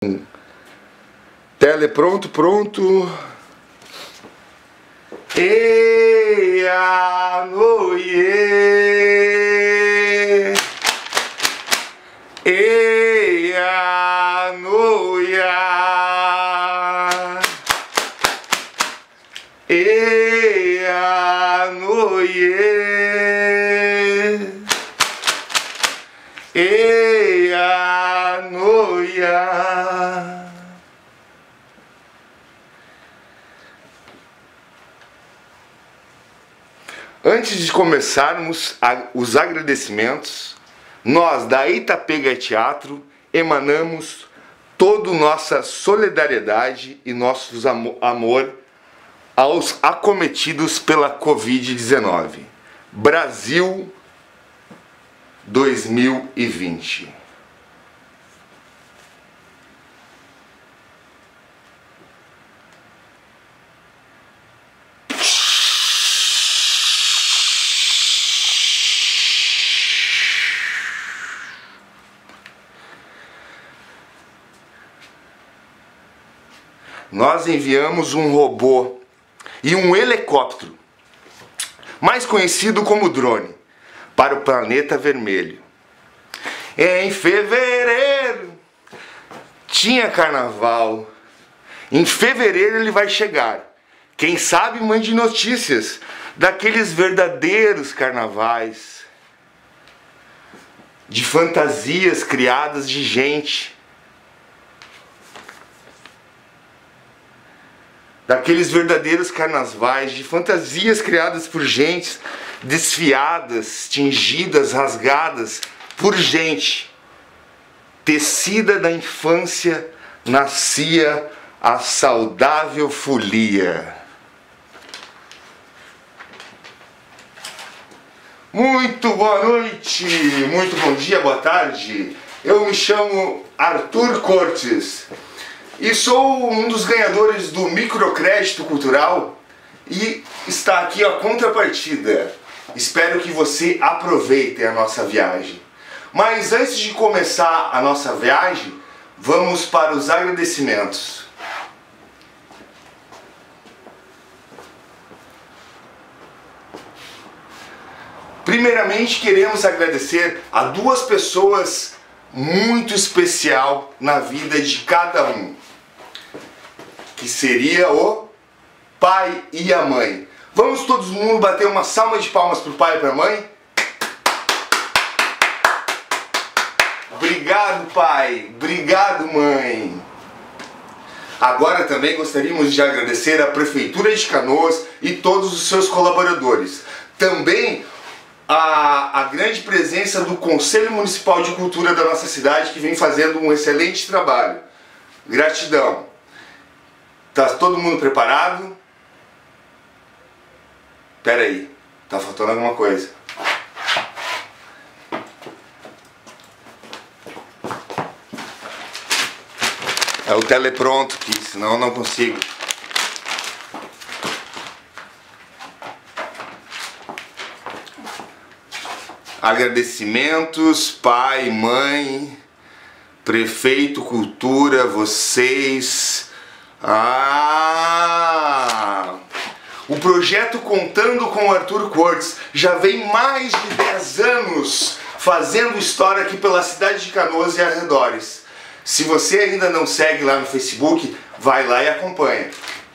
Telepronto, pronto. Eia, noie. Eia, noia. Eia, noie. Eia, noia. Antes de começarmos os agradecimentos, nós da Itapega Teatro emanamos toda nossa solidariedade e nosso amor aos acometidos pela Covid-19. Brasil 2020. Nós enviamos um robô e um helicóptero, mais conhecido como drone, para o planeta vermelho. Em fevereiro tinha carnaval. Em fevereiro ele vai chegar. Quem sabe mande notícias daqueles verdadeiros carnavais, de fantasias criadas de gente, daqueles verdadeiros carnavais, de fantasias criadas por gente, desfiadas, tingidas, rasgadas por gente. Tecida da infância nascia a saudável folia. Muito boa noite, muito bom dia, boa tarde. Eu me chamo Arthur Cortes e sou um dos ganhadores do microcrédito cultural e está aqui a contrapartida. Espero que você aproveite a nossa viagem. Mas antes de começar a nossa viagem, vamos para os agradecimentos. Primeiramente, queremos agradecer a duas pessoas muito especial na vida de cada um, que seria o pai e a mãe. Vamos todo mundo bater uma salva de palmas para o pai e para a mãe? Obrigado, pai. Obrigado, mãe. Agora também gostaríamos de agradecer à Prefeitura de Canoas e todos os seus colaboradores. Também a grande presença do Conselho Municipal de Cultura da nossa cidade, que vem fazendo um excelente trabalho. Gratidão. Tá todo mundo preparado? Pera aí, tá faltando alguma coisa. É o telepronto aqui, senão eu não consigo. Agradecimentos, pai, mãe, prefeito, cultura, vocês. O projeto Contando com Arthur Cortes já vem mais de 10 anos fazendo história aqui pela cidade de Canoas e arredores. Se você ainda não segue lá no Facebook, vai lá e acompanha.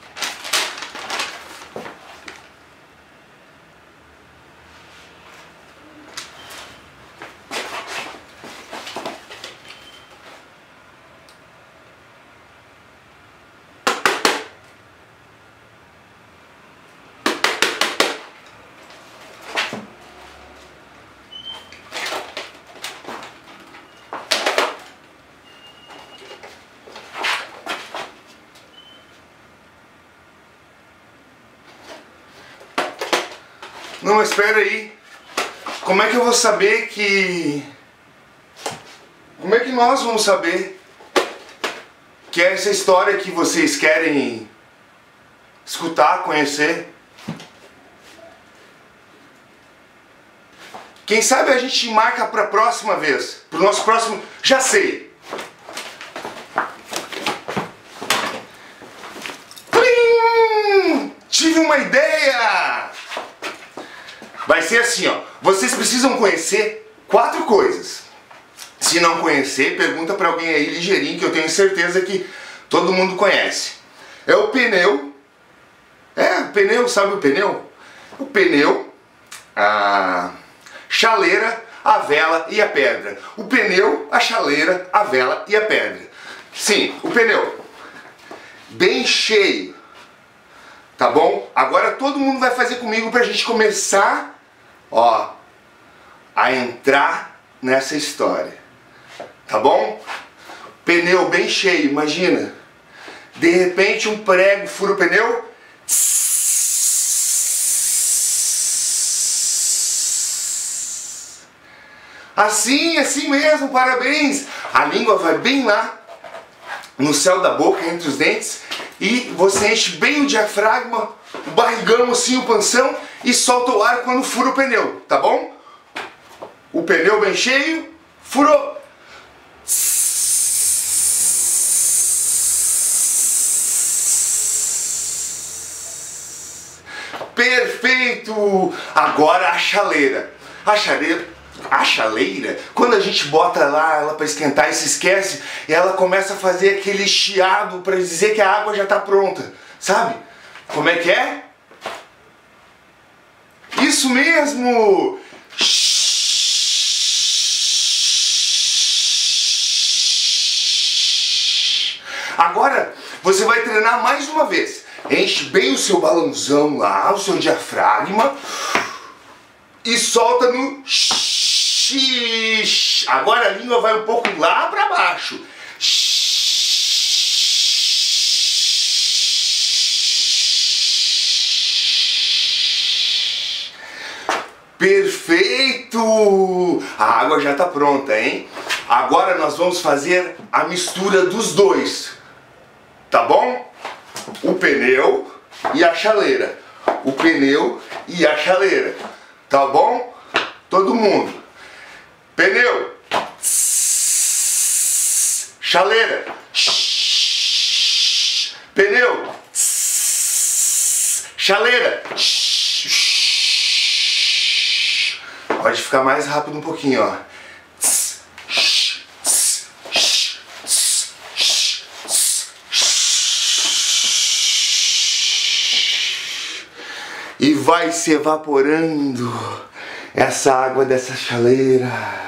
Não, mas espera aí. Como é que eu vou saber que... Como é que nós vamos saber que é essa história que vocês querem escutar, conhecer? Quem sabe a gente marca para a próxima vez, para o nosso próximo... Já sei! tive uma ideia! Vai ser assim, ó. Vocês precisam conhecer 4 coisas. Se não conhecer, pergunta pra alguém aí ligeirinho, que eu tenho certeza que todo mundo conhece. É o pneu. O pneu, sabe o pneu? O pneu, a chaleira, a vela e a pedra. O pneu, a chaleira, a vela e a pedra. Sim, o pneu. Bem cheio. Tá bom? Agora todo mundo vai fazer comigo pra gente começar, ó, a entrar nessa história. Tá bom? Pneu bem cheio, imagina. De repente um prego fura o pneu. Assim mesmo, parabéns! A língua vai bem lá no céu da boca, entre os dentes, e você enche bem o diafragma, o barrigão assim, o panção, e solta o ar quando fura o pneu, tá bom? O pneu bem cheio, furou! Perfeito! Agora a chaleira. A chaleira, quando a gente bota lá ela para esquentar e se esquece, ela começa a fazer aquele chiado para dizer que a água já está pronta. Sabe? Como é que é? Isso mesmo! Agora você vai treinar mais uma vez. Enche bem o seu balãozão lá, o seu diafragma, e solta no shhh. Agora a língua vai um pouco lá para baixo. Perfeito! A água já está pronta, hein? Agora nós vamos fazer a mistura dos dois, tá bom? O pneu e a chaleira. O pneu e a chaleira. Tá bom? Todo mundo. Pneu. Chaleira. Pneu. Chaleira. Pode ficar mais rápido um pouquinho, ó. E vai se evaporando essa água dessa chaleira.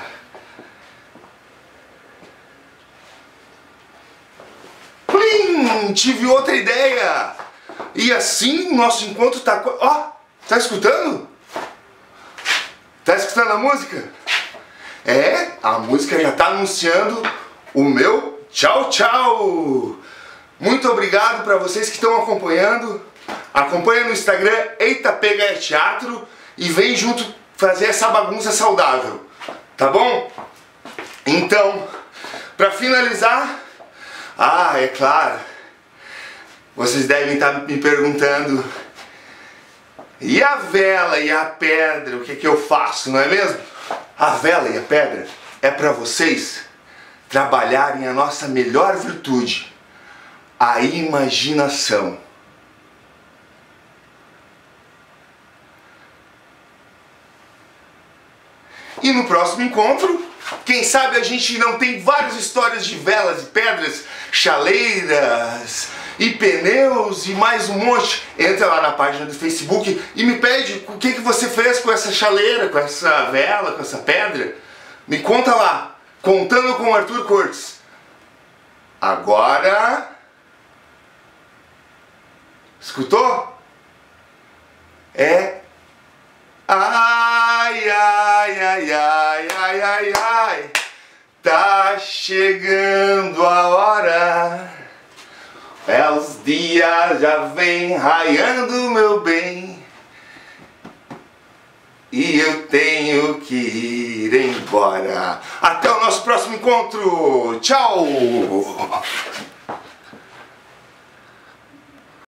Plim! Tive outra ideia! E assim o nosso encontro tá... Ó! Tá escutando? Tá escutando a música? É, a música já tá anunciando o meu tchau, tchau! Muito obrigado para vocês que estão acompanhando. Acompanha no Instagram Eita Pega é Teatro e vem junto fazer essa bagunça saudável, tá bom? Então, para finalizar, é claro, vocês devem estar me perguntando: e a vela e a pedra, o que que eu faço, não é mesmo? A vela e a pedra é para vocês trabalharem a nossa melhor virtude, a imaginação. E no próximo encontro, quem sabe a gente não tem várias histórias de velas e pedras, chaleiras e pneus e mais um monte. Entra lá na página do Facebook e me pede o que você fez com essa chaleira, com essa vela, com essa pedra. Me conta lá, Contando com Arthur Cortes. Agora... Escutou? Ai, ai, ai, ai, ai, ai, ai, tá chegando a hora, os dias já vem raiando, meu bem, e eu tenho que ir embora. Até o nosso próximo encontro. Tchau!